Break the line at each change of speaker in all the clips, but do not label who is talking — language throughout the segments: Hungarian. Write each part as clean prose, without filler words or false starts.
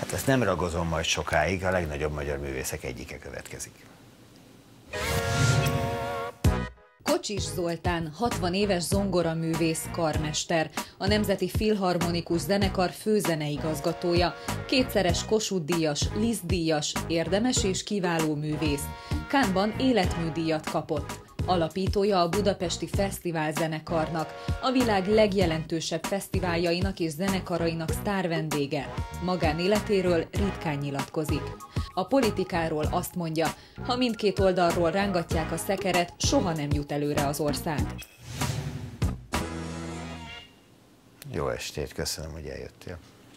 Hát ezt nem ragozom majd sokáig, a legnagyobb magyar művészek egyike következik.
Kocsis Zoltán, 60 éves zongoraművész, karmester, a Nemzeti Filharmonikus Zenekar főzeneigazgatója, kétszeres Kossuth-díjas, Liszt-díjas, érdemes és kiváló művész. Cannes-ban életműdíjat kapott. Alapítója a Budapesti Fesztiválzenekarnak, a világ legjelentősebb fesztiváljainak és zenekarainak sztárvendége. Magánéletéről ritkán nyilatkozik. A politikáról azt mondja, ha mindkét oldalról rángatják a szekeret, soha nem jut előre az ország.
Jó estét, köszönöm, hogy eljöttél.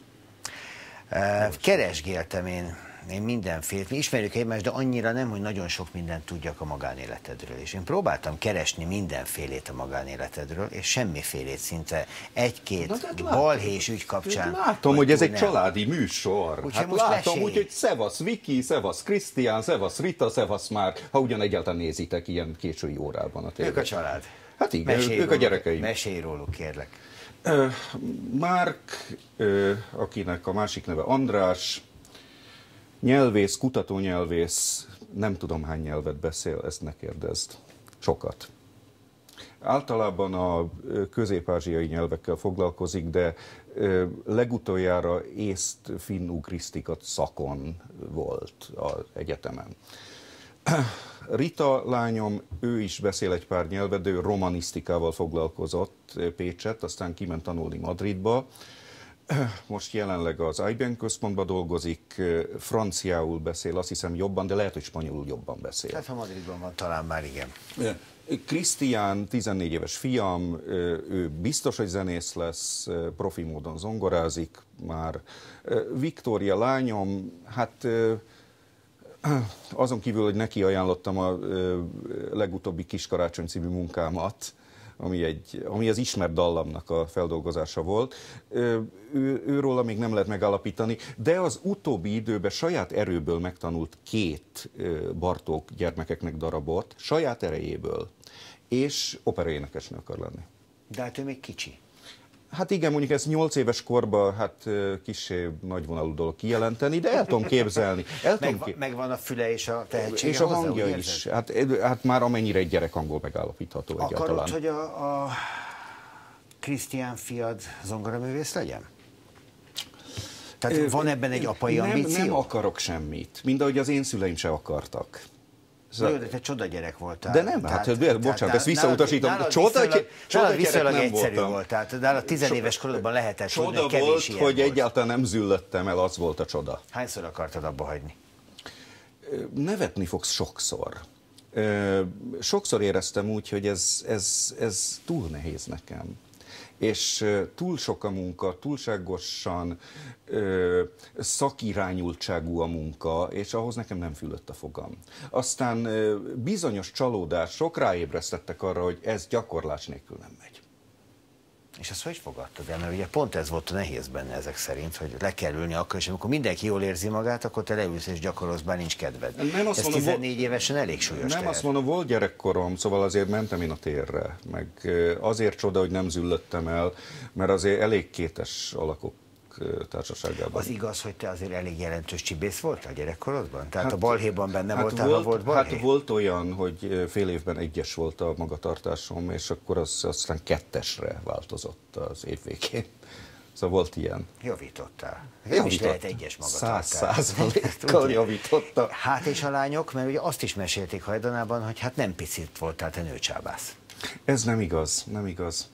Keresgéltem én mindenféle, mi ismerjük egymást, de annyira nem, hogy nagyon sok mindent tudjak a magánéletedről. És én próbáltam keresni mindenfélét a magánéletedről, és semmifélét, szinte egy-két balhés ügy kapcsán.
Látom, hogy ez egy családi műsor.
Úgy,
hát látom, úgyhogy szevasz Viki, szevasz Krisztián, szevasz Rita, szevasz már, ha ugyan egyáltalán nézitek ilyen késői órában a tévét.
Ők a család.
Hát igen, ők a gyerekeim.
Mesélj róluk, kérlek.
Márk, akinek a másik neve András, nyelvész, kutatónyelvész, nem tudom hány nyelvet beszél, ezt ne kérdezd. Sokat. Általában a közép-ázsiai nyelvekkel foglalkozik, de legutoljára észt-finn-ugrisztika szakon volt az egyetemen. Rita lányom, ő is beszél egy pár nyelvet, de ő romanisztikával foglalkozott Pécset, aztán kiment tanulni Madridba. Most jelenleg az IBM központban dolgozik, franciául beszél, azt hiszem jobban, de lehet, hogy spanyolul jobban beszél.
Tehát ha Madridban van, talán már igen.
Krisztián, 14 éves fiam, ő biztos, hogy zenész lesz, profi módon zongorázik már. Viktória lányom, hát azon kívül, hogy neki ajánlottam a legutóbbi Kiskarácsony című munkámat, ami az ismert dallamnak a feldolgozása volt. Őróla még nem lehet megállapítani, de az utóbbi időben saját erőből megtanult 2 Bartók gyermekeknek darabot, saját erejéből, és operaénekesnő akar lenni.
De hát ő még kicsi.
Hát igen, mondjuk ez 8 éves korban hát kissé nagyvonalú dolog kijelenteni, de el tudom képzelni.
Megvan a füle és a tehetsége.
És a hangja is. Hát már amennyire egy gyerek angol megállapítható egyáltalán.
Akarod, hogy a Krisztián fiad zongoraművész legyen? Tehát van ebben egy apai ambíció?
Nem akarok semmit, mind ahogy az én szüleim se akartak.
Jó, de te csoda gyerek voltál.
De nem, bocsánat, ezt visszautasítom.
Nálad viszonylag egyszerű volt, tehát nálad 10 éves korodban lehetett tudni, hogy kevés ilyen
volt, hogy egyáltalán nem züllöttem el, az volt a csoda.
Hányszor akartad abba hagyni?
Nevetni fogsz sokszor. Sokszor éreztem úgy, hogy ez túl nehéz nekem. És túl sok a munka, túlságosan szakirányultságú a munka, és ahhoz nekem nem fülött a fogam. Aztán bizonyos csalódások ráébresztettek arra, hogy ez gyakorlás nélkül nem megy.
És ezt hogy fogadtad el? Mert ugye pont ez volt a nehéz benne ezek szerint, hogy le kell ülni akkor, és amikor mindenki jól érzi magát, akkor te leülsz és gyakorolsz, bár nincs kedved. Ez 14 évesen elég súlyos
Nem azt mondom, volt gyerekkorom, szóval azért mentem én a térre, meg azért csoda, hogy nem züllöttem el, mert azért elég kétes alakok társaságában.
Az igaz, hogy te azért elég jelentős csibész voltál gyerekkorodban? Tehát a balhéban benne voltál, ha volt balhé?
Hát volt olyan, hogy fél évben 1-es volt a magatartásom, és akkor az aztán 2-esre változott az év végén. Szóval volt ilyen.
Javítottál. Nem is lehet 1-es magatartás.
100%-kal javította.
Hát és a lányok, mert ugye azt is mesélték hajdanában, hogy hát nem picit voltál te nőcsábász.
Ez nem igaz, nem igaz.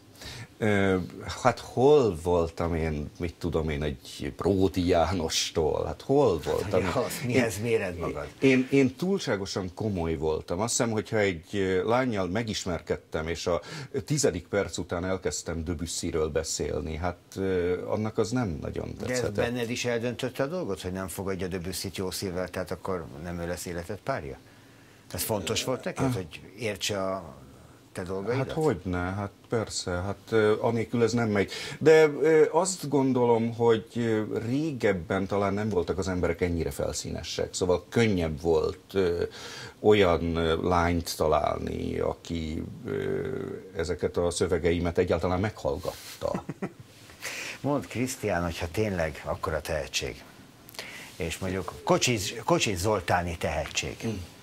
Hát hol voltam én, mit tudom én, egy Pródi Jánostól, hát hol voltam?
Mihez méred magad?
Én túlságosan komoly voltam. Azt hiszem, hogyha egy lánnyal megismerkedtem, és a 10. perc után elkezdtem Debussyről beszélni, hát annak az nem nagyon tetszett.
De ez benned is eldöntötte a dolgot, hogy nem fogadja Debussyt jó szívvel, tehát akkor nem ő lesz életed párja? Ez fontos volt neked, hogy értse a te dolgaidat?
Hát hogyne, hát persze, hát anélkül ez nem megy. De azt gondolom, hogy régebben talán nem voltak az emberek ennyire felszínesek, szóval könnyebb volt olyan lányt találni, aki ezeket a szövegeimet egyáltalán meghallgatta.
Mondd, Krisztián, hogyha tényleg akkora tehetség, és mondjuk Kocsis Zoltáni tehetség,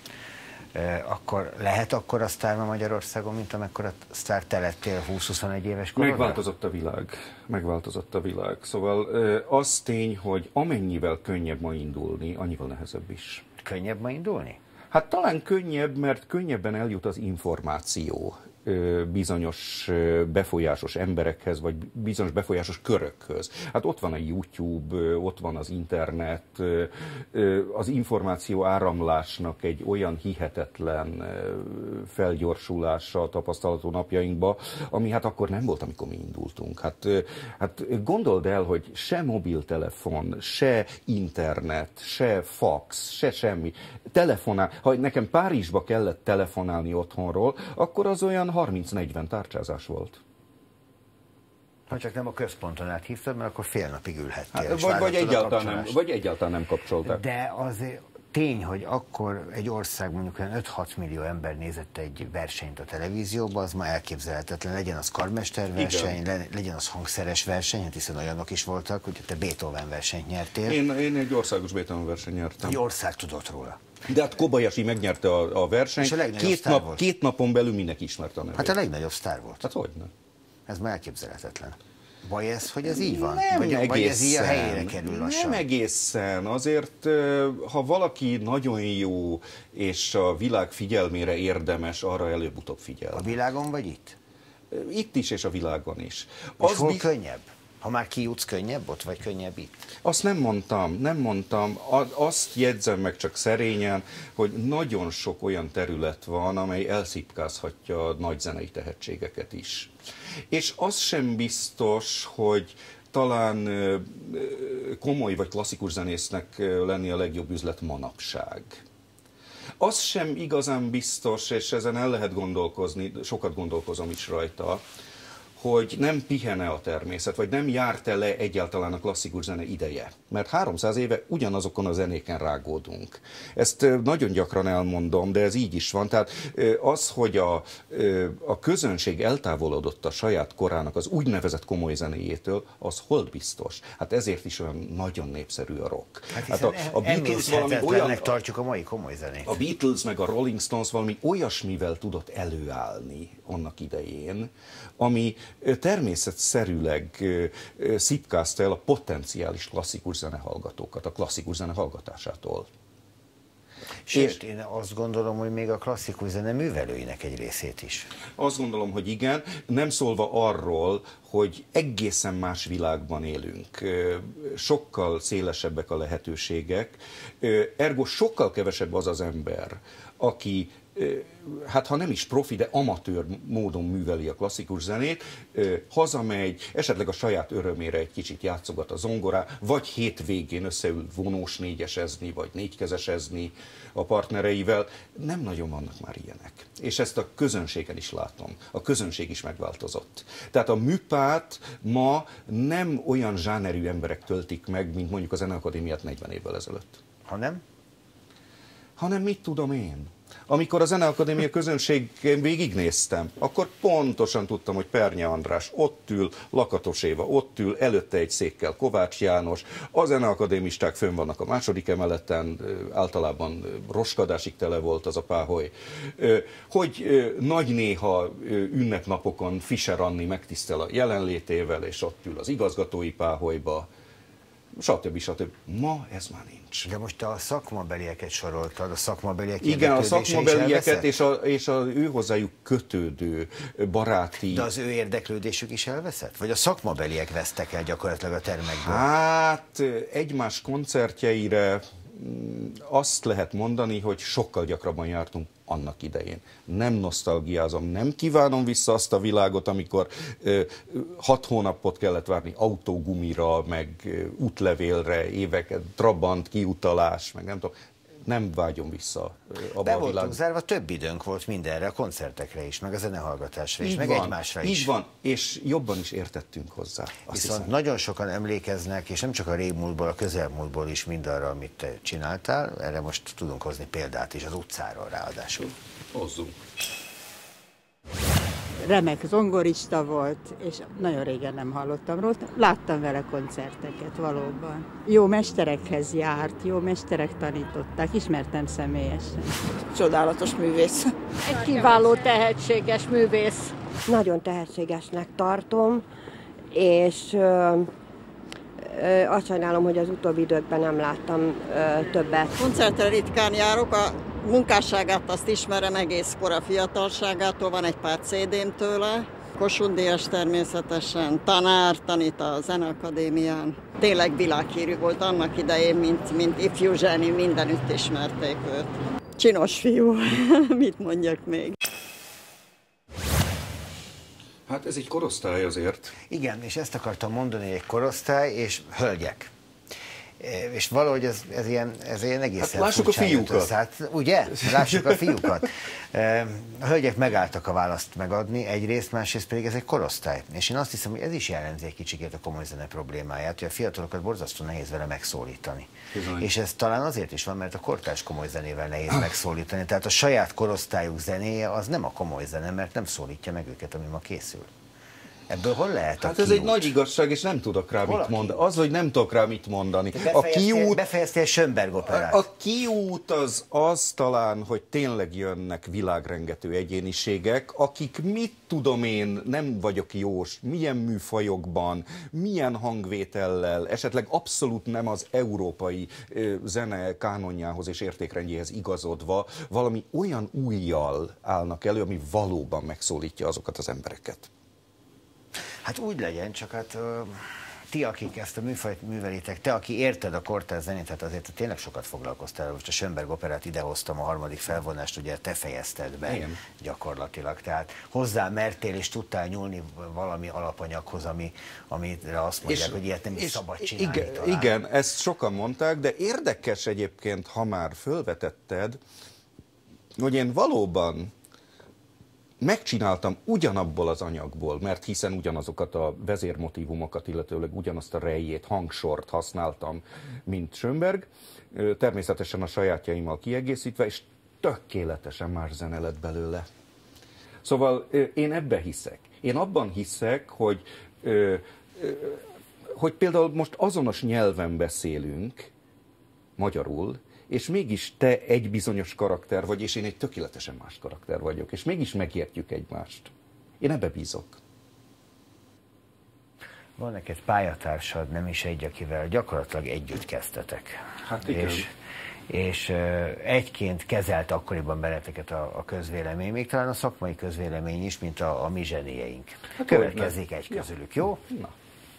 akkor lehet akkora sztár Magyarországon, mint amekkora sztár te lettél 20-21 éves korodra?
Megváltozott a világ. Szóval az tény, hogy amennyivel könnyebb ma indulni, annyival nehezebb is.
Könnyebb ma indulni?
Hát talán könnyebb, mert könnyebben eljut az információ bizonyos befolyásos emberekhez, vagy bizonyos befolyásos körökhöz. Hát ott van a YouTube, ott van az internet, az információ áramlásnak egy olyan hihetetlen felgyorsulása tapasztalható napjainkban, ami hát akkor nem volt, amikor mi indultunk. Hát gondold el, hogy se mobiltelefon, se internet, se fax, se semmi. Ha nekem Párizsba kellett telefonálni otthonról, akkor az olyan 30-40 tárcsázás volt.
Ha csak nem a központon áthívtad, mert akkor fél napig ülhettél.
Hát, vagy egyáltalán nem kapcsolták.
De azért tény, hogy akkor egy ország mondjuk olyan 5-6 millió ember nézett egy versenyt a televízióban, az ma elképzelhetetlen. Legyen az karmesterverseny, legyen az hangszeres verseny, hiszen olyanok is voltak, hogy te Beethoven versenyt nyertél.
Én egy országos Beethoven versenyt nyertem.
Egy ország tudott róla.
De hát Kobayashi megnyerte a versenyt, két napon belül mindenki ismerte a nevét.
Hát a legnagyobb sztár volt.
Hát hogyne.
Ez már elképzelhetetlen. Baj ez, hogy ez így van?
Nem
vagy
egészen.
Ez így a helyére kerül lassan?
Nem egészen. Azért, ha valaki nagyon jó, és a világ figyelmére érdemes, arra előbb-utóbb figyel.
A világon vagy itt?
Itt is, és a világon is.
És hol könnyebb? Ha már kijutsz, könnyebb ott, vagy könnyebb itt?
Azt nem mondtam. Azt jegyzem meg csak szerényen, hogy nagyon sok olyan terület van, amely elszipkázhatja a nagy zenei tehetségeket is. És az sem biztos, hogy talán komoly vagy klasszikus zenésznek lenni a legjobb üzlet manapság. Az sem igazán biztos, és ezen el lehet gondolkozni, sokat gondolkozom is rajta, hogy nem pihene a természet, vagy nem járt le egyáltalán a klasszikus zene ideje. Mert 300 éve ugyanazokon a zenéken rágódunk. Ezt nagyon gyakran elmondom, de ez így is van. Tehát az, hogy a közönség eltávolodott a saját korának az úgynevezett komoly zenéjétől, az hol biztos? Hát ezért is olyan nagyon népszerű a rock.
Hát a Beatles valami olyan, tartjuk a mai komoly zenét.
A Beatles meg a Rolling Stones valami olyasmivel tudott előállni annak idején, ami természetszerűleg szipkázta el a potenciális klasszikus zenehallgatókat a klasszikus zene hallgatásától.
Sőt, én azt gondolom, hogy még a klasszikus zene művelőinek egy részét is.
Azt gondolom, hogy igen, nem szólva arról, hogy egészen más világban élünk. Sokkal szélesebbek a lehetőségek, ergo sokkal kevesebb az az ember, aki hát ha nem is profi, de amatőr módon műveli a klasszikus zenét, hazamegy, esetleg a saját örömére egy kicsit játszogat a zongorá, vagy hétvégén összeül vonós négyesezni, vagy négykezesezni a partnereivel. Nem nagyon vannak már ilyenek. És ezt a közönségen is látom. A közönség is megváltozott. Tehát a műpát ma nem olyan zsánerű emberek töltik meg, mint mondjuk a Zeneakadémiát 40 évvel ezelőtt. Hanem mit tudom én? Amikor a Zeneakadémia közönségén végignéztem, akkor pontosan tudtam, hogy Pernye András ott ül, Lakatos Éva ott ül, előtte egy székkel Kovács János, a zeneakadémisták fönn vannak a második emeleten, általában roskadásig tele volt az a páholy, hogy nagy néha ünnepnapokon Fischer Anni megtisztel a jelenlétével, és ott ül az igazgatói páholyba, stb. Ma ez már nincs.
De most te a szakmabelieket soroltad, a szakmabeliek
igen, a szakmabelieket és a ő hozzájuk kötődő baráti...
De az ő érdeklődésük is elveszett? Vagy a szakmabeliek vesztek el gyakorlatilag a termekből?
Hát egymás koncertjeire azt lehet mondani, hogy sokkal gyakrabban jártunk annak idején. Nem nosztalgiázom, nem kívánom vissza azt a világot, amikor 6 hónapot kellett várni autógumira, meg útlevélre, éveket, trabant, kiutalás, meg nem tudom. Nem vágyom vissza abba a világba.
Zárva, több időnk volt mindenre, a koncertekre is, meg a zenehallgatásra is, meg egymásra is.
Így van, és jobban is értettünk hozzá.
Viszont nagyon sokan emlékeznek, és nem csak a régmúltból, a közelmúltból is mindarra, amit te csináltál. Erre most tudunk hozni példát is, az utcáról ráadásul.
Hozzunk.
remek zongorista volt, és nagyon régen nem hallottam róla. Láttam vele koncerteket valóban. Jó mesterekhez járt, jó mesterek tanították, ismertem személyesen.
Csodálatos művész.
Egy kiváló, tehetséges művész.
Nagyon tehetségesnek tartom, és azt sajnálom, hogy az utóbbi időkben nem láttam többet.
Koncertre ritkán járok, a munkásságát azt ismerem egész kora fiatalságától, van egy pár CD-m tőle. Kossuth Díjas természetesen, tanár, tanít a Zeneakadémián. Tényleg világhírű volt annak idején, mint ifjú zseni, mindenütt ismerték őt. Csinos fiú, mit mondjak még?
Hát ez egy korosztály azért.
Igen, és ezt akartam mondani, egy korosztály és hölgyek. És valahogy ez ilyen egészen
lássuk a fiúkat.
Hát, ugye? Lássuk a fiúkat. A hölgyek megálltak a választ megadni egyrészt, másrészt pedig ez egy korosztály. És én azt hiszem, hogy ez is jellemzi egy kicsikét a komoly zene problémáját, hogy a fiatalokat borzasztó nehéz vele megszólítani. Bizony. És ez talán azért is van, mert a kortárs komoly zenével nehéz megszólítani. Tehát a saját korosztályuk zenéje az nem a komoly zene, mert nem szólítja meg őket, ami ma készül. Ebből hol lehet a
Hát ez egy nagy igazság, és nem tudok rá mit mondani. Az, hogy nem tudok rá mit mondani.
Befejeztél Schönberg operát.
A kiút az talán, hogy tényleg jönnek világrengető egyéniségek, akik mit tudom én, nem vagyok jós, milyen műfajokban, milyen hangvétellel, esetleg abszolút nem az európai zene kánonjához és értékrendjéhez igazodva, valami olyan újjal állnak elő, ami valóban megszólítja azokat az embereket.
Hát úgy legyen, csak hát ti, akik ezt a műfajt művelitek, te, aki érted a kortárs zenét, hát azért tényleg sokat foglalkoztál. Most a Schönberg operát idehoztam, a harmadik felvonást, ugye te fejezted be. Igen. Gyakorlatilag. Tehát hozzá mertél és tudtál nyúlni valami alapanyaghoz, amire azt mondják, hogy ilyet nem is szabad csinálni.
Igen, ezt sokan mondták, de érdekes egyébként, ha már fölvetetted, hogy én valóban megcsináltam ugyanabból az anyagból, mert hiszen ugyanazokat a vezérmotívumokat, illetőleg ugyanazt a rejjét, hangsort használtam, mint Schönberg, természetesen a sajátjaimmal kiegészítve, és tökéletesen más zene lett belőle. Szóval én ebbe hiszek. Én abban hiszek, hogy például most azonos nyelven beszélünk, magyarul, és mégis te egy bizonyos karakter vagy, és én egy tökéletesen más karakter vagyok, és mégis megértjük egymást. Én ebbe bízok.
Van neked pályatársad, nem is egy, akivel gyakorlatilag együtt kezdtetek.
Hát igen.
És egyként kezelt akkoriban benneteket a közvélemény, még talán a szakmai közvélemény is, mint a mi zsenéjeink. Hát következik egy közülük, jó? Na.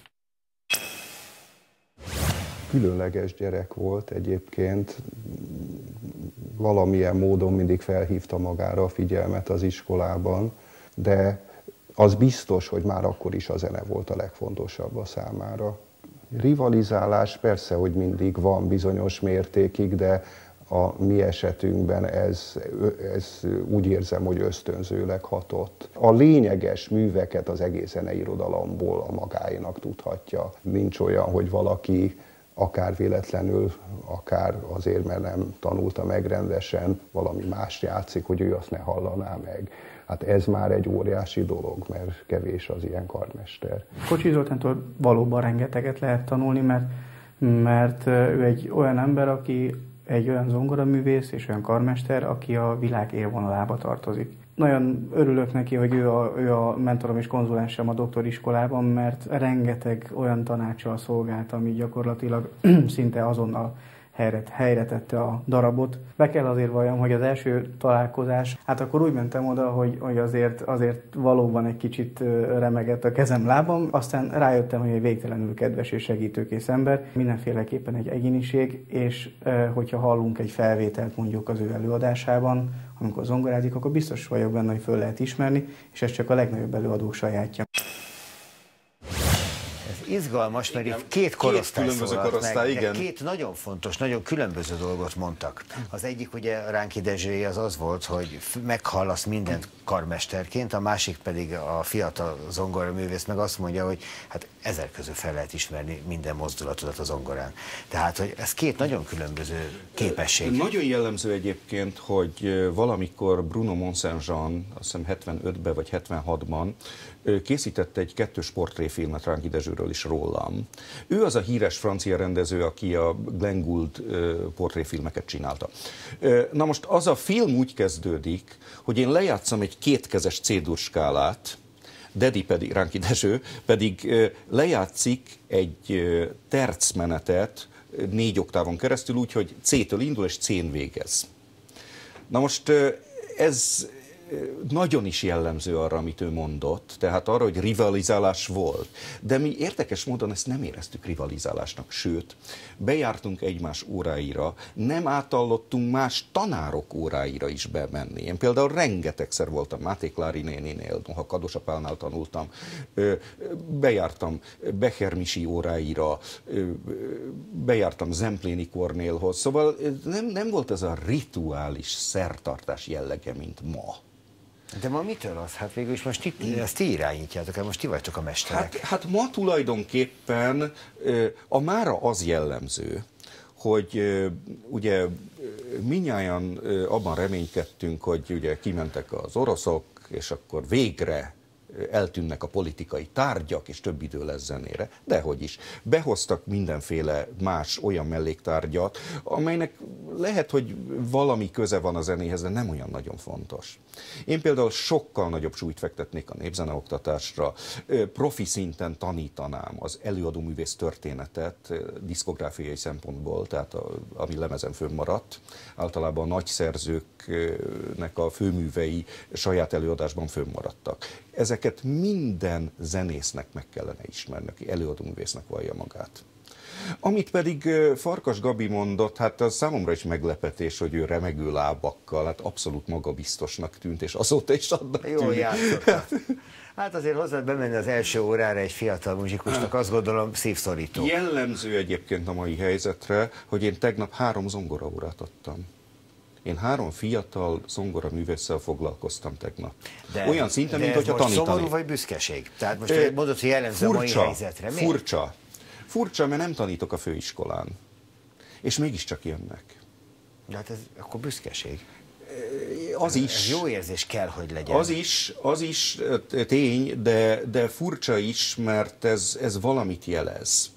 Különleges gyerek volt egyébként, valamilyen módon mindig felhívta magára a figyelmet az iskolában, de az biztos, hogy már akkor is a zene volt a legfontosabb a számára. Rivalizálás persze, hogy mindig van bizonyos mértékig, de a mi esetünkben ez úgy érzem, hogy ösztönzőleg hatott. A lényeges műveket az egész zeneirodalomból a magáénak tudhatja. Nincs olyan, hogy valaki akár véletlenül, akár azért, mert nem tanulta meg rendesen, valami más játszik, hogy ő azt ne hallaná meg. Hát ez már egy óriási dolog, mert kevés az ilyen karmester.
Kocsis Zoltántól valóban rengeteget lehet tanulni, mert ő egy olyan ember, aki egy olyan zongoraművész és olyan karmester, aki a világ élvonalába tartozik. Nagyon örülök neki, hogy ő a mentorom és konzulensem a doktoriskolában, mert rengeteg olyan tanácssal szolgált, ami gyakorlatilag szinte azonnal helyre tette a darabot. Be kell azért valljam, hogy az első találkozás, hát akkor úgy mentem oda, hogy azért valóban egy kicsit remegett a kezem, lábam, aztán rájöttem, hogy egy végtelenül kedves és segítőkész ember, mindenféleképpen egy egyéniség, és hogyha hallunk egy felvételt mondjuk az ő előadásában, amikor zongorázik, akkor biztos vagyok benne, hogy föl lehet ismerni, és ez csak a legnagyobb előadók sajátja.
izgalmas, mert itt két korosztály szólalt meg,
igen.
Két nagyon fontos, nagyon különböző dolgot mondtak. Az egyik ugye Ránki Dezsői az volt, hogy meghallasz mindent karmesterként, a másik pedig a fiatal zongoraművész meg azt mondja, hogy hát 1000 közül fel lehet ismerni minden mozdulatodat a zongorán. Tehát, hogy ez két nagyon különböző képesség.
Nagyon jellemző egyébként, hogy valamikor Bruno Mont-Saint-Jean, azt hiszem 75-ben vagy 76-ban készített egy 2-s portréfilmet Ránki Dezsőről is rólam. Ő az a híres francia rendező, aki a Glenn Gould portréfilmeket csinálta. Na most az a film úgy kezdődik, hogy én lejátszom egy kétkezes C-dur skálát, Dedi pedig, Ránki Dezső pedig lejátszik egy tercmenetet 4 oktávon keresztül úgy, hogy C-től indul és C-n végez. Na most ez nagyon is jellemző arra, amit ő mondott, tehát arra, hogy rivalizálás volt. De mi érdekes módon ezt nem éreztük rivalizálásnak, sőt, bejártunk egymás óráira, nem átallottunk más tanárok óráira is bemenni. Én például rengetegszer voltam Máté Klári néninél, ha Kadosa Pálnál tanultam, bejártam Becher Misi óráira, bejártam Zempléni Kornélhoz, szóval nem volt ez a rituális szertartás jellege, mint ma.
De ma mitől az? Hát végül is most ezt ti irányítjátok el, most ti vagytok a mesterek.
Hát ma tulajdonképpen a mára az jellemző, hogy ugye mindnyájan abban reménykedtünk, hogy ugye kimentek az oroszok, és akkor végre eltűnnek a politikai tárgyak, és több idő lesz zenére. Dehogy is. Behoztak mindenféle más olyan melléktárgyat, amelynek lehet, hogy valami köze van a zenéhez, de nem olyan nagyon fontos. Én például sokkal nagyobb súlyt fektetnék a népzeneoktatásra, profi szinten tanítanám az előadóművész történetet diszkográfiai szempontból, tehát ami lemezen fönnmaradt. Általában a nagy szerzőknek a főművei saját előadásban fönnmaradtak. Ezeket minden zenésznek meg kellene ismerni, aki előadóművésznek vallja magát. Amit pedig Farkas Gabi mondott, hát az számomra is meglepetés, hogy ő remegő lábakkal, hát abszolút magabiztosnak tűnt, és azóta is annak tűnik.
Jól játszotta. Hát azért hozzád bemenni az első órára egy fiatal muzsikusnak, azt gondolom szívszorító.
Jellemző egyébként a mai helyzetre, hogy én tegnap 3 zongoraórát adtam. Én 3 fiatal zongoraművésszel foglalkoztam tegnap. Olyan szinten, mint hogyha tanítani.
De szomorú vagy büszkeség? Tehát most mondod, hogy jellemző a mai helyzetre. Miért?
Furcsa, mert nem tanítok a főiskolán. És mégiscsak jönnek.
De hát ez akkor büszkeség.
Az is.
Ez jó érzés kell, hogy legyen.
Az is tény, de furcsa is, mert ez valamit jelez.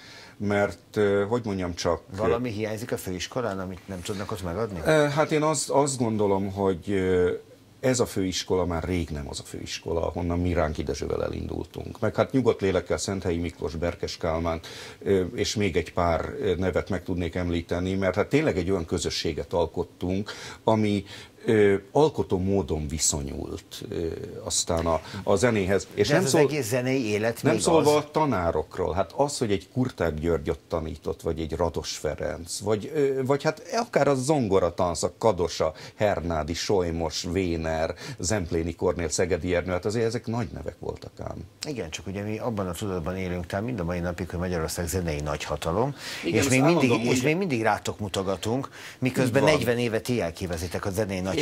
Mert, hogy mondjam csak...
Valami hiányzik a főiskolán, amit nem tudnak ott megadni?
Hát én azt gondolom, hogy ez a főiskola már rég nem az a főiskola, ahonnan mi Ránki Dezsővel elindultunk. Meg hát nyugodt lélekkel Szenthelyi Miklós, Berkes Kálmán, és még egy pár nevet meg tudnék említeni, mert hát tényleg egy olyan közösséget alkottunk, ami alkotó módon viszonyult aztán a zenéhez. És
nem az egész zenei élet
nem
még
szólva
az...
a tanárokról, hát az, hogy egy Kurtág Györgyöt tanított, vagy egy Rados Ferenc, vagy hát akár a zongoratansz, a Kadosa, Hernádi, Solymos, Véner, Zempléni Kornél, Szegedi Ernő, hát azért ezek nagy nevek voltak ám.
Igen, csak ugye mi abban a tudatban élünk, tehát mind a mai napig, hogy Magyarország zenei nagyhatalom,
igen,
és még mindig rátok mutogatunk, miközben 40 éve ti elkévezitek a zenei nagyhatalom.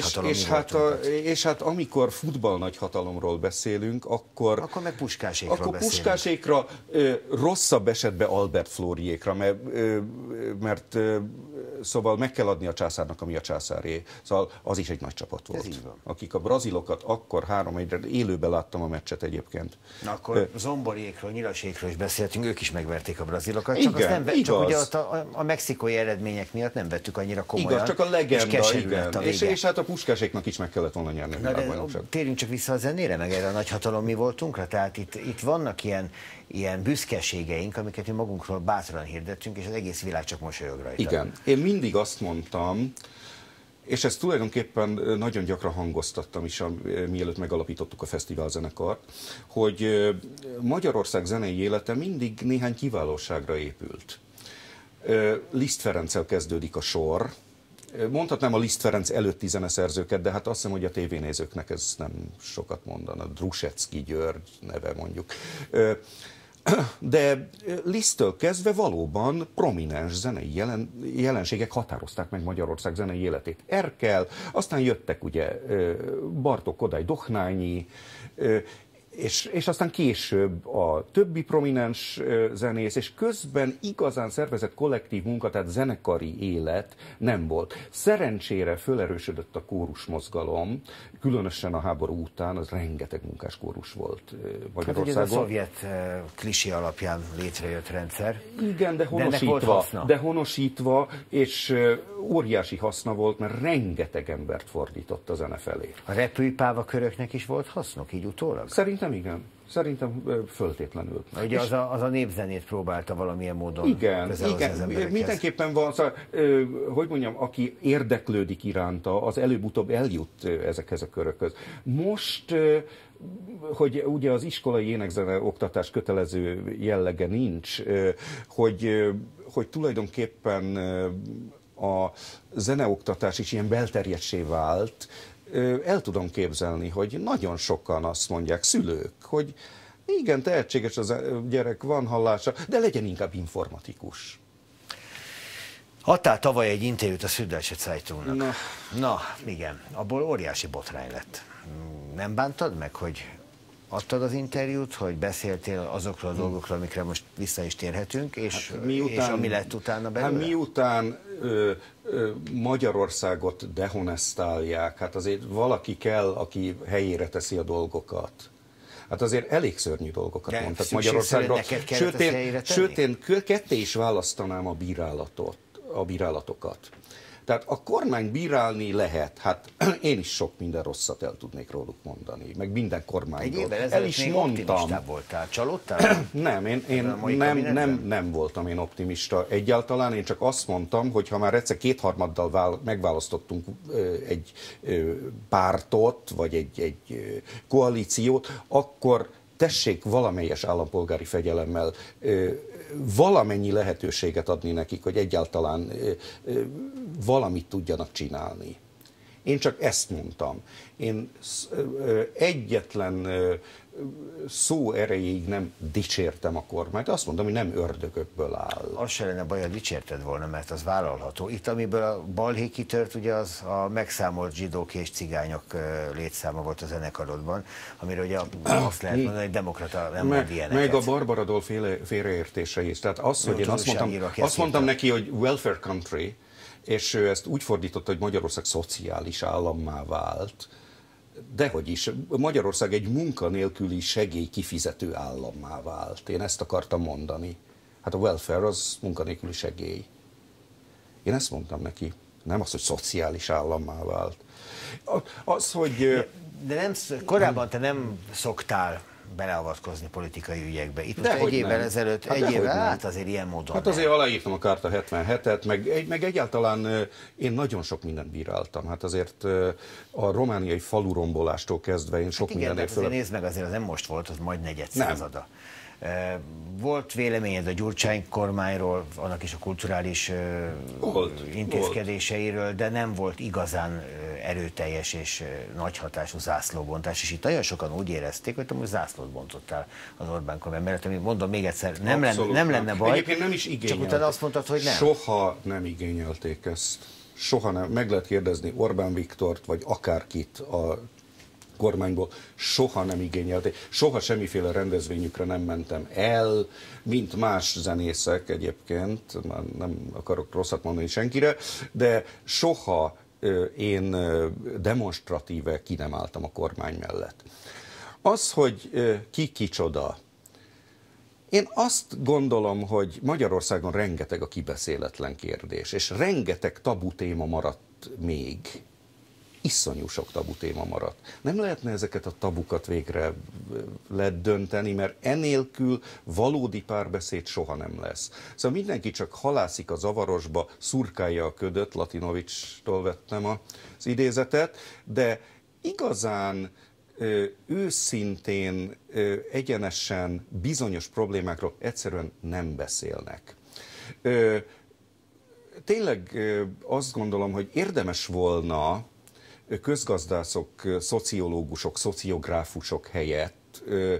És hát amikor futball nagyhatalomról beszélünk, akkor
meg Puskásékról beszélünk.
Puskásékra, rosszabb esetben Albert Flóriékra, mert szóval meg kell adni a császárnak, ami a császáré. Szóval az is egy nagy csapat volt. Akik a brazilokat akkor 3-1-re, élőben láttam a meccset egyébként.
Na akkor Zomboriékról, Nyilasékről is beszéltünk, ők is megverték a brazilokat,
igen,
csak, azt nem, csak ugye ott a mexikói eredmények miatt nem vettük annyira komolyan.
Igaz, csak a legenda, igen. És hát a Puskáséknak is meg kellett volna nyerni a világbajnokságot.
Térjünk csak vissza a zenére, meg erre a nagyhatalom mi voltunkra, tehát itt vannak ilyen büszkeségeink, amiket mi magunkról bátran hirdettünk, és az egész világ csak mosolyog rajta.
Igen. Én mindig azt mondtam, és ezt tulajdonképpen nagyon gyakran hangoztattam is, mielőtt megalapítottuk a fesztiválzenekart, hogy Magyarország zenei élete mindig néhány kiválóságra épült. Liszt Ferenccel kezdődik a sor. Mondhatnám a Liszt Ferenc előtti zeneszerzőket, de hát azt hiszem, hogy a tévénézőknek ez nem sokat mondana. Drusecki György neve mondjuk. De Liszttől kezdve valóban prominens zenei jelenségek határozták meg Magyarország zenei életét. Erkel, aztán jöttek ugye Bartók, Kodály, Dohnányi, és aztán később a többi prominens zenész, és közben igazán szervezett kollektív munka, tehát zenekari élet nem volt. Szerencsére fölerősödött a kórusmozgalom, különösen a háború után, az rengeteg munkás kórus volt Magyarországon.
Hát, ez a szovjet klisé alapján létrejött rendszer.
Igen, de honosítva, és óriási haszna volt, mert rengeteg embert fordított a zene felé.
A repülőpálvaköröknek is volt hasznok, így utólag?
Szerintem igen. Szerintem föltétlenül.
Ugye az a népzenét próbálta valamilyen módon
igen, mindenképpen van, szóval, hogy mondjam, aki érdeklődik iránta, az előbb-utóbb eljut ezekhez a körökhöz. Most, hogy ugye az iskolai énekzene oktatás kötelező jellege nincs, hogy tulajdonképpen a zeneoktatás is ilyen belterjedtté vált, el tudom képzelni, hogy nagyon sokan azt mondják, szülők, hogy igen, tehetséges az gyerek, van hallása, de legyen inkább informatikus.
Adtál tavaly egy interjút a Süddeutsche Zeitungnak. Na, igen, abból óriási botrány lett. Nem bántad meg, hogy adtad az interjút, hogy beszéltél azokról a dolgokról, amikre most vissza is térhetünk, és, hát és ami lett utána belőle?
Hát miután Magyarországot dehonestálják, hát azért valaki kell, aki helyére teszi a dolgokat. Hát azért elég szörnyű dolgokat mondtak Magyarországról. Sőt, én ketté is választanám a bírálatokat. Tehát a kormány bírálni lehet, hát én is sok minden rosszat el tudnék róluk mondani, meg minden kormányról.
Egy évvel ezelőtt még optimistább voltál, csalódtál?
Nem voltam én optimista egyáltalán, én csak azt mondtam, hogy ha már egyszer kétharmaddal megválasztottunk egy pártot, vagy egy koalíciót, akkor tessék valamelyes állampolgári fegyelemmel valamennyi lehetőséget adni nekik, hogy egyáltalán valamit tudjanak csinálni. Én csak ezt mondtam. Én egyetlen szó erejéig nem dicsértem a kormányt, azt mondom, hogy nem ördögökből áll.
Az se lenne baj, ha dicsérted volna, mert az vállalható. Itt, amiből a balhé kitört, ugye az a megszámolt zsidók és cigányok létszáma volt a zenekarodban, amiről ugye azt lehet mondani, hogy demokrata nem mond ilyeneket.
Meg a Barbara Doll félreértése is. Tehát az, hogy én azt mondtam neki, hogy welfare country, és ő ezt úgy fordította, hogy Magyarország szociális állammá vált, dehogy is, Magyarország egy munkanélküli segély kifizető állammá vált. Én ezt akartam mondani. Hát a welfare az munkanélküli segély. Én ezt mondtam neki. Nem az, hogy szociális állammá vált. Az, hogy...
De nem, korábban te nem szoktál beleavatkozni politikai ügyekbe. Itt egy évvel ezelőtt, hát azért ilyen módon.
Hát azért aláírtam a Charta 77-et, meg egyáltalán én nagyon sok mindent bíráltam. Hát azért a romániai falurombolástól kezdve én sok mindenért
föl... Nézd meg, azért az nem most volt, az majd negyed százada. Volt véleményed a Gyurcsány kormányról, annak is a kulturális intézkedéseiről, de nem volt igazán erőteljes és nagy hatású zászlóbontás, és itt nagyon sokan úgy érezték, hogy te most zászlót bontottál az Orbán kormány mellett, amit mondom még egyszer, nem lenne baj.
Egyébként nem is igényelték.
Csak utána azt mondtad, hogy nem.
Soha nem igényelték ezt. Soha nem. Meg lehet kérdezni Orbán Viktort, vagy akárkit a kormányból, soha nem igényelték, soha semmiféle rendezvényükre nem mentem el, mint más zenészek egyébként, már nem akarok rosszat mondani senkire, de soha én demonstratíve ki nem álltam a kormány mellett. Az, hogy ki kicsoda, én azt gondolom, hogy Magyarországon rengeteg a kibeszéletlen kérdés, és rengeteg tabu téma maradt még. Iszonyú sok tabu téma maradt. Nem lehetne ezeket a tabukat végre ledönteni, mert enélkül valódi párbeszéd soha nem lesz. Szóval mindenki csak halászik a zavarosba, szurkálja a ködöt, Latinovicstól vettem az idézetet, de igazán őszintén, egyenesen bizonyos problémákról egyszerűen nem beszélnek. Tényleg azt gondolom, hogy érdemes volna közgazdászok, szociológusok, szociográfusok helyett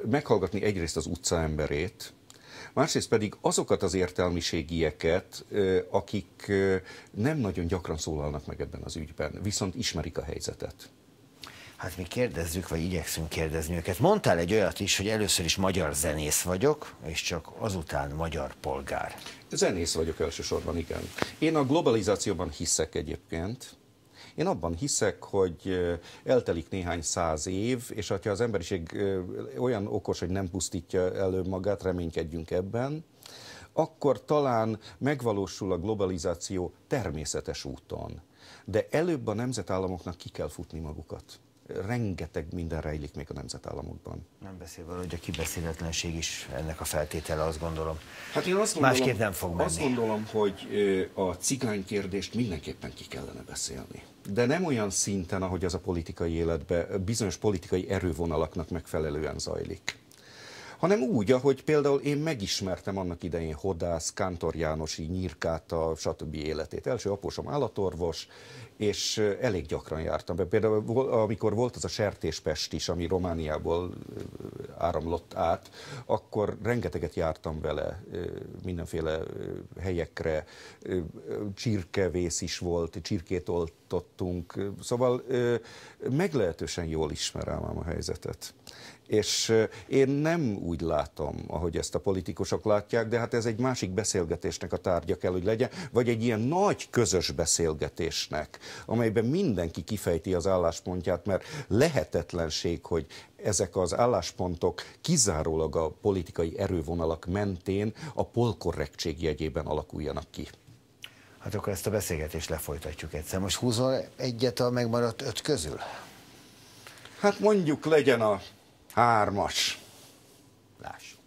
meghallgatni egyrészt az utcaemberét, másrészt pedig azokat az értelmiségieket, akik nem nagyon gyakran szólalnak meg ebben az ügyben, viszont ismerik a helyzetet.
Hát mi kérdezzük, vagy igyekszünk kérdezni őket. Mondtál egy olyat is, hogy először is magyar zenész vagyok, és csak azután magyar polgár.
Zenész vagyok elsősorban, igen. Én a globalizációban hiszek egyébként. Én abban hiszek, hogy eltelik néhány száz év, és ha az emberiség olyan okos, hogy nem pusztítja elő magát, reménykedjünk ebben, akkor talán megvalósul a globalizáció természetes úton. De előbb a nemzetállamoknak ki kell futni magukat. Rengeteg minden rejlik még a nemzetállamokban.
Nem beszélve, hogy a kibeszéletlenség is ennek a feltétele, azt gondolom.
Hát én azt gondolom,
másképp nem fog menni.
Azt gondolom, hogy a cigány kérdést mindenképpen ki kellene beszélni. De nem olyan szinten, ahogy az a politikai életben bizonyos politikai erővonalaknak megfelelően zajlik. Hanem úgy, ahogy például én megismertem annak idején Hodász, Kántor Jánosi, Nyírkáta, stb. Életét. Első apósom állatorvos, és elég gyakran jártam be. Például amikor volt az a sertéspest is, ami Romániából áramlott át, akkor rengeteget jártam vele mindenféle helyekre, csirkevész is volt, csirkét oltottunk, szóval meglehetősen jól ismerem ám a helyzetet. És én nem úgy látom, ahogy ezt a politikusok látják, de hát ez egy másik beszélgetésnek a tárgya kell, hogy legyen, vagy egy ilyen nagy közös beszélgetésnek, amelyben mindenki kifejti az álláspontját, mert lehetetlenség, hogy ezek az álláspontok kizárólag a politikai erővonalak mentén a polkorrektség jegyében alakuljanak ki.
Hát akkor ezt a beszélgetést lefolytatjuk egyszer. Most húzol egyet a megmaradt 5 közül?
Hát mondjuk legyen a 3-as.
Lássuk.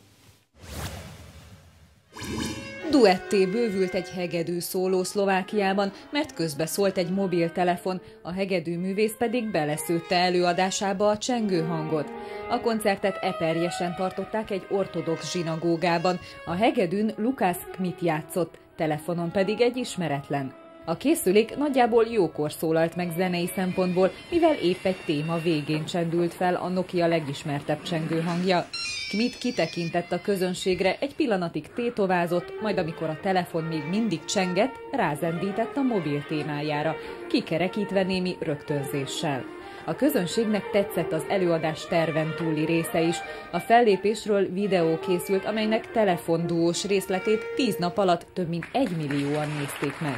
Duetté bővült egy hegedű szóló Szlovákiában, mert közbeszólt egy mobiltelefon, a hegedűművész pedig beleszőtte előadásába a csengő hangot. A koncertet eperjesen tartották egy ortodox zsinagógában, a hegedűn Lukász Kmit játszott, telefonon pedig egy ismeretlen. A készülék nagyjából jókor szólalt meg zenei szempontból, mivel épp egy téma végén csendült fel a Nokia legismertebb csengő hangja. Kmit kitekintett a közönségre, egy pillanatig tétovázott, majd amikor a telefon még mindig csengett, rázendített a mobil témájára, kikerekítve némi rögtönzéssel. A közönségnek tetszett az előadás terven túli része is. A fellépésről videó készült, amelynek telefonduós részletét 10 nap alatt több mint 1 millióan nézték meg.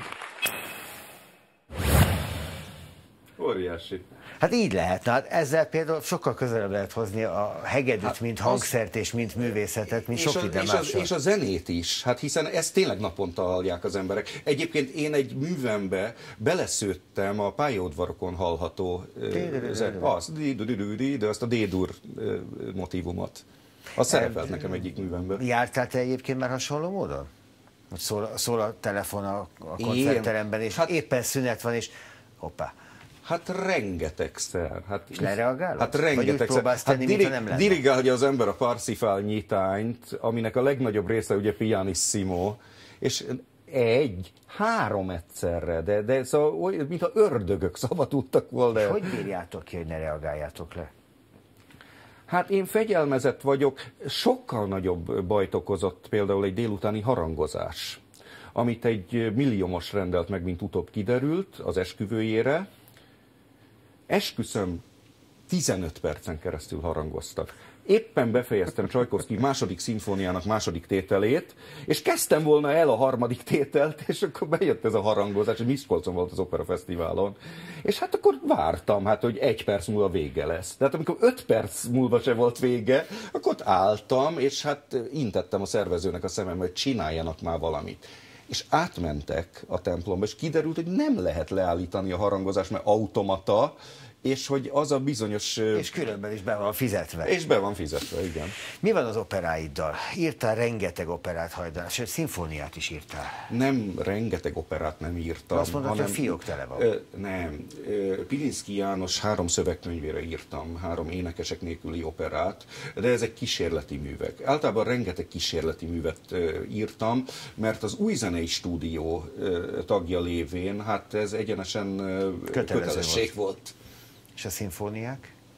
Óriási.
Hát így lehet. Hát ezzel például sokkal közelebb lehet hozni a hegedűt, mint hangszert és mint művészetet, mint sok minden mással.
És a zenét is, hát hiszen ezt tényleg naponta hallják az emberek. Egyébként én egy művembe beleszőttem a pályaudvarokon hallható de azt a D-dur motívumot. Az szerepelt nekem egyik művemben.
Jártál te egyébként már hasonló módon? Hogy szól a telefon a koncertteremben, és hát éppen szünet van, és hoppá.
Hát rengetegszer.
És lereagálod?
Hát rengetegszer. Hát dirigálja az ember a Parsifal nyitányt, aminek a legnagyobb része ugye pianissimo, és 1-3 egyszerre, de szóval, mintha ördögök szava tudtak volna.
És hogy bírjátok ki, hogy ne reagáljátok le?
Hát én fegyelmezett vagyok, sokkal nagyobb bajt okozott például egy délutáni harangozás, amit egy milliómos rendelt meg, mint utóbb kiderült az esküvőjére. Esküszöm, 15 percen keresztül harangoztak. Éppen befejeztem Csajkovszky második szimfóniának második tételét, és kezdtem volna el a harmadik tételt, és akkor bejött ez a harangozás, és Miskolcon volt az Opera Fesztiválon. És hát akkor vártam, hát, hogy 1 perc múlva vége lesz. Tehát amikor 5 perc múlva se volt vége, akkor ott álltam, és hát intettem a szervezőnek a szemem, hogy csináljanak már valamit. És átmentek a templomba, és kiderült, hogy nem lehet leállítani a harangozást, mert automata, és hogy az a bizonyos...
És különben is be van fizetve.
És be van fizetve, igen.
Mi van az operáiddal? Írtál rengeteg operát Hajdán, sőt, szimfóniát is írtál.
Nem, rengeteg operát nem írtam.
Azt mondod, hogy fiók tele van.
Nem. Pilinszky János 3 szövegkönyvére írtam, 3 énekesek nélküli operát, de ezek kísérleti művek. Általában rengeteg kísérleti művet írtam, mert az Új Zenei Stúdió tagja lévén, hát ez egyenesen kötelesség volt.
És a szimfóniák?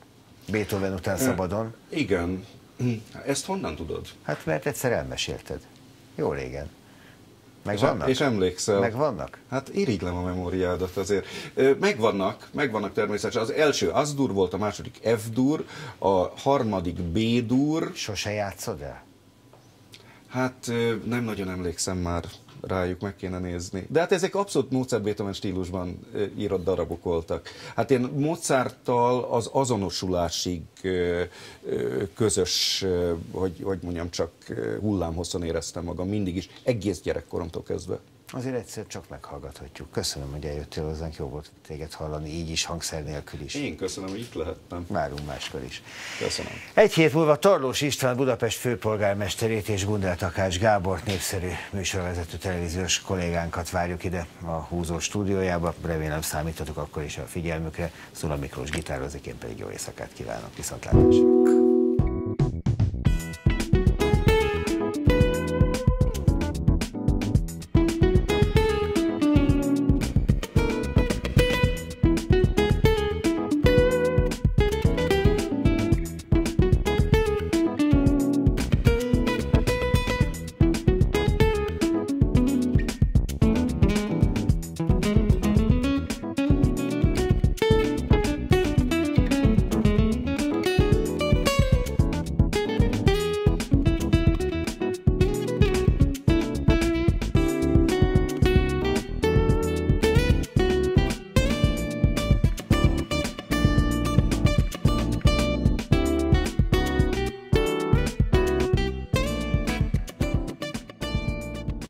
Beethoven után szabadon.
Igen. Ezt honnan tudod?
Hát mert egyszer elmesélted. Jó régen. Megvannak?
És emlékszel?
Megvannak?
Hát irigylem a memóriádat azért. Megvannak természetesen. Az első Az-dur volt, a második F-dur, a harmadik B-dur.
Sose játszod el?
Hát nem nagyon emlékszem már rájuk, meg kéne nézni. De hát ezek abszolút Mozart-Beethoven stílusban írott darabok voltak. Hát én Mozarttal az azonosulásig közös, hogy mondjam, csak hullámhosszon éreztem magam mindig is, egész gyerekkoromtól kezdve.
Azért egyszer csak meghallgathatjuk. Köszönöm, hogy eljöttél hozzánk, jó volt téged hallani, így is, hangszer nélkül is.
Én köszönöm, hogy itt lehettem.
Várunk máskor is.
Köszönöm.
Egy hét múlva Tarlós István Budapest főpolgármesterét és Gundel Takács Gábort, népszerű műsorvezető televíziós kollégánkat várjuk ide a Húzó stúdiójába. Remélem számítatok akkor is a figyelmükre. Szula Miklós gitározik, én pedig jó éjszakát kívánok. Viszontlátásra!